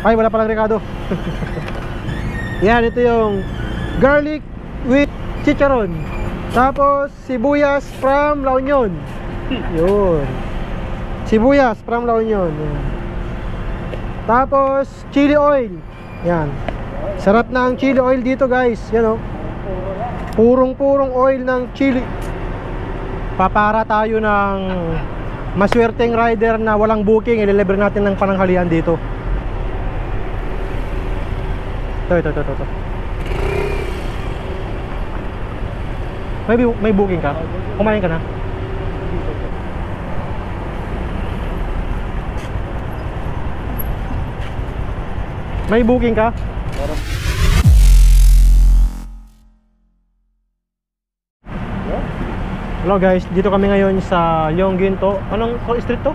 Ay, wala palang Ricardo. Yan, ito yung garlic with chicharon. Tapos sibuyas from La Union. Yun. Sibuyas from La Union. Yan. Tapos chili oil. Yan. Sarap na ang chili oil dito, guys. Yan, oh. Purong-purong oil ng chili. Papara tayo ng maswerteng rider na walang booking. Ililibre natin ng pananghalian dito. Ito. May booking ka? Kumain ka na? May booking ka? Hello guys, dito kami ngayon sa Leong Ginto. Anong street to?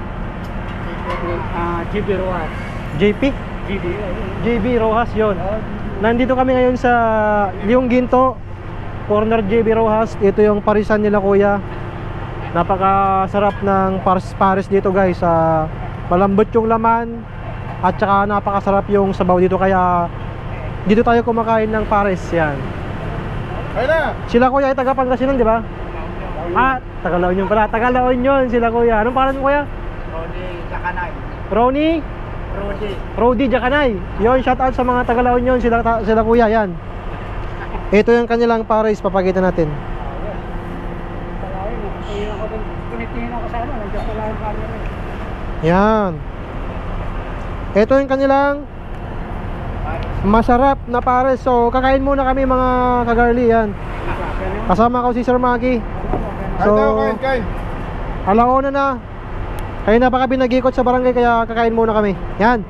JB Rojas. JP? JB Rojas, yon. Nandito kami ngayon sa Leong Ginto, corner JB Rojas. Ito yung parisan nila kuya. Napakasarap ng pares dito guys. Malambot yung laman at saka napakasarap yung sabaw dito. Kaya dito tayo kumakain ng pares. Yan. Sila kuya ay taga Pangasinan, di ba? Taga La Union pala. Taga La Union sila kuya. Anong pangalan mo kuya? Rodi Jacanay. Ronnie? Rodi Jacanay. Yon, shout out sa mga taga La Union. Sila kuya, yan. Ito yung kanilang pares, papakita natin. Yan. Ito yung kanilang masarap na pares. So kakain muna kami mga kagarli. Yan. Kasama ko si Sir Maggie. So alauna na. Kaya na baka binag-ikot sa barangay, kaya kakain muna kami. Yan.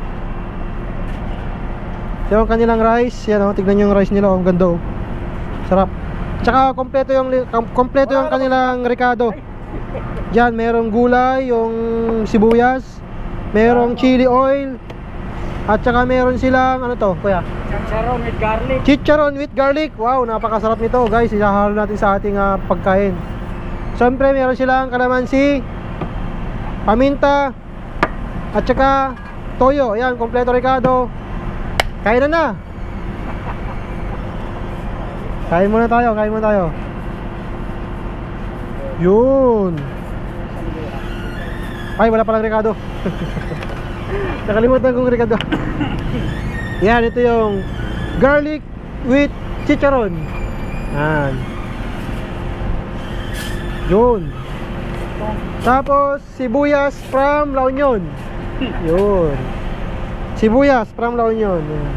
Yung kanilang rice. Yan, oh, tignan nyo yung rice nila, oh, ang ganda, oh. Sarap. Tsaka kompleto yung kanilang Ricardo. Yan, merong gulay, yung sibuyas, merong chili oil, at saka meron silang, ano to, kuya? Chicharon with garlic. Chicharon with garlic. Wow, napakasarap nito, guys. Isahalo natin sa ating pagkain. Siyempre, meron silang kalamansi, paminta, at saka toyo. Ayan, kompleto Ricardo. Kain na. Kain muna tayo. Yun. Ay, wala palang Ricardo. Nakalimutan kong Ricardo. Yan, ito yung garlic with chicharon. Yan. Yun. Tapos sibuyas from La Union. Yun. Sibuyas from La Union. Yan.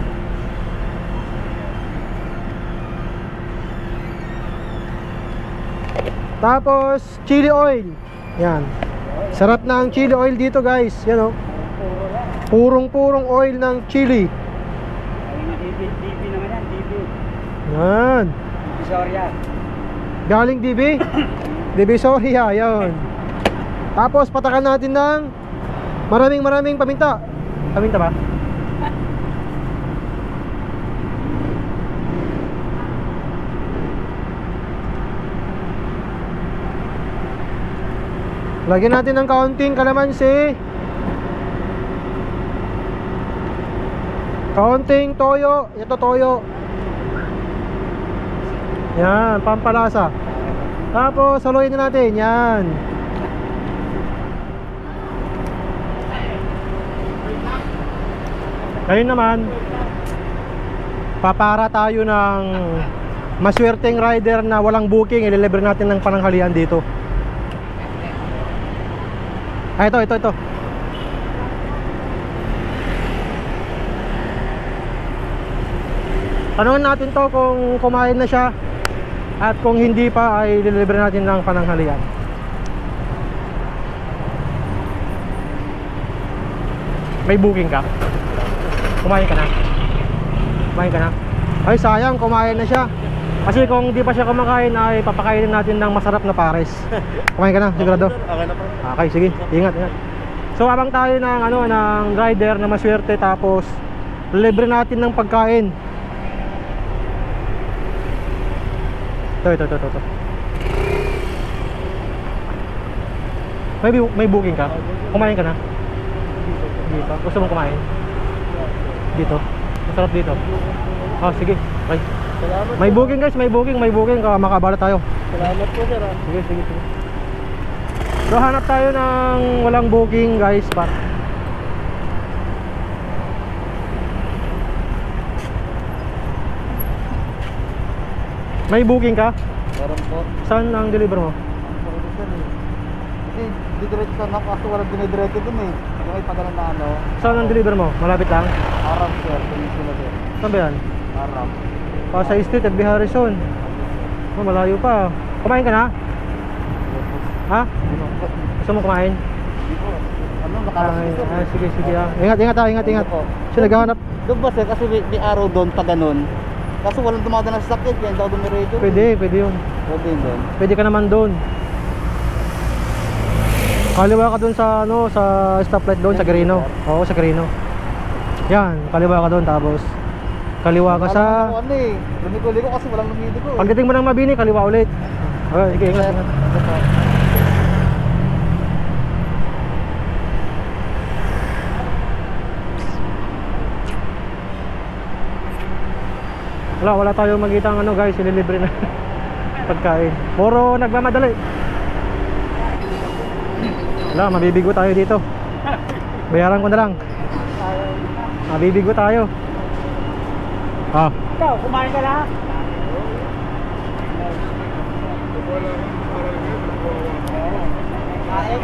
Tapos chili oil. Yan. Sarap na ang chili oil dito, guys. Yan, oh. Purong-purong oil ng chili. DB naman yan, DB. Yan. Divisoria. Galing DB? Divisoria, yan. Tapos patakan natin ng maraming paminta. Paminta ba? Lagyan natin ng kaunting kalamansi, kaunting toyo. Ito toyo. Yan, pampalasa. Tapos haluin na natin. Yan. Ngayon naman, papara tayo ng maswerteng rider na walang booking. Ililibre natin ng pananghalian dito. Ito. Tanungin natin to kung kumain na siya, at kung hindi pa ay deliver natin ng pananghalian. May booking ka? Kumain ka na? Ay, sayang, kumain na siya. Kasi kung di pa siya kumakain ay papakainin natin ng masarap na pares. Kumain ka na, sigurado? Okay na po. Okay, sige. Ingat. So abang tayo ng ng rider na maswerte, tapos libre natin ng pagkain. Ito. May booking ka? Kumain ka na? Hindi pa. Gusto mong kumain? Dito. Masarap dito. Ah, sige. Okay. Salamat. May booking guys, may booking. Makabalat tayo. Salamat po sir. Sige. So hanap tayo ng walang booking guys pa. May booking ka? Meron po. Saan ang deliver mo? Kasi didiretso sana kaso walang dinidiretso dun eh. Yung may padala na ano. Saan ang deliver mo? Malapit lang? Arab sir. Peninsula sir. Saan ba yan? Arab. Pasay Street at Harrison. Oh, malayo pa. Kumain ka na? Ha? Gusto mo kumain? Hindi po. Ano, nakalas Ay, ko sir. sige ah. Ingat po. Kasi naghahanap. Doon ba sir? Kasi may araw doon pa ganun. Kaso walang dumadaan na sasakyan kaya hindi ako dumiretso. Pwede yun. Pwede yun doon. Pwede ka naman doon. Kaliwa ka doon sa sa stoplight doon sa Garino. Oo, sa Garino. Yan, kaliwa ka doon tapos kaliwa ka sa Ano eh. Lumiko-liko kasi walang lumiliko eh. pagdating mo ng Mabini, kaliwa ulit. Okay, sige, ingat. Wala tayong magitang guys, ililibre na pagkain. Puro nagmamadali. Wala, mabibigo tayo dito. Bayaran ko na lang. Mabibigo tayo. Ah, Ikaw, kumain ka na? Kain.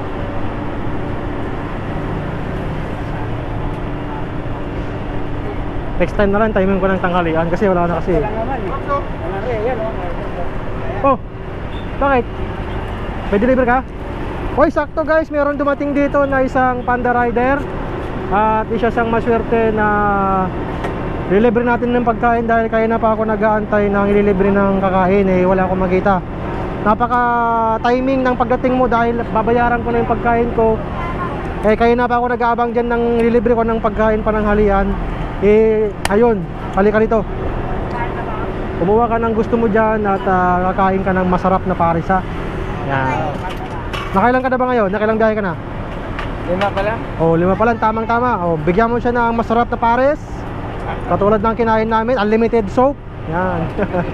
next time na lang, timing ko ng tanghalian kasi wala na kasi. Wala naman eh. Wala rin, yan Oh, bakit? May deliver ka? Hoy, sakto guys, meron dumating dito na isang Panda Rider. At isa siyang maswerte na deliver natin ng pagkain dahil kaya na pa ako nag-aantay ng ililibre ng kakain eh, wala akong makita. Napaka timing ng pagdating mo dahil babayaran ko na yung pagkain ko. Eh, kaya na pa ako nag-aabang dyan ng ililibre ko ng pagkain pananghalian. Eh, ayun, halika rito. Kumuha ka ng gusto mo dyan at kakain ka ng masarap na pares ha. Yan. Nakailan ka na ba ngayon? Nakailang biyahe ka na? 5 pa lang? Oh, 5 pa lang, tamang-tama. Oh, bigyan mo siya ng masarap na pares. Katulad ng kinain namin, unlimited soap. Yan.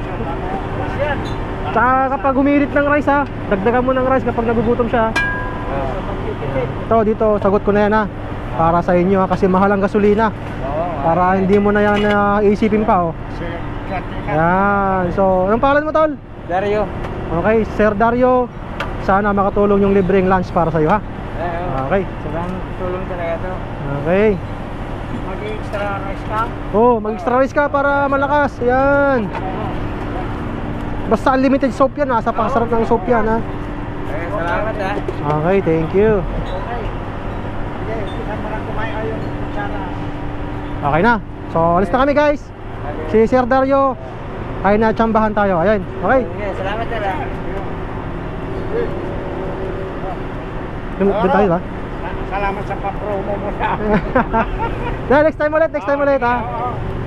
Tsaka kapag humirit ng rice ha, dagdagan mo ng rice kapag nagugutom siya. Ito, dito, sagot ko na yan ha. Para sa inyo ha, kasi mahal ang gasolina. Para hindi mo na yan isipin pa oh. Yan. So, anong pangalan mo tol? Dario. Okay, Sir Dario. Sana makatulong yung libreng lunch para sa iyo ha. Okay. Sobrang tulong talaga to. Okay. Mag-extra rice ka? Oh, mag-extra rice ka para malakas. Yan. Basta unlimited soap yan ha. Sa pakasarap ng soap yan ha. Salamat ha. Okay, thank you. Okay. Sige, isang marang kumain kayo. Sana. Okay na. So, alis na kami guys. Si Sir Dario. Kaya na tsambahan tayo. Ayan. Okay. Sige, salamat talaga. Doon tayo ba? Salamat sa pa-promo mo na. Next time ulit ha.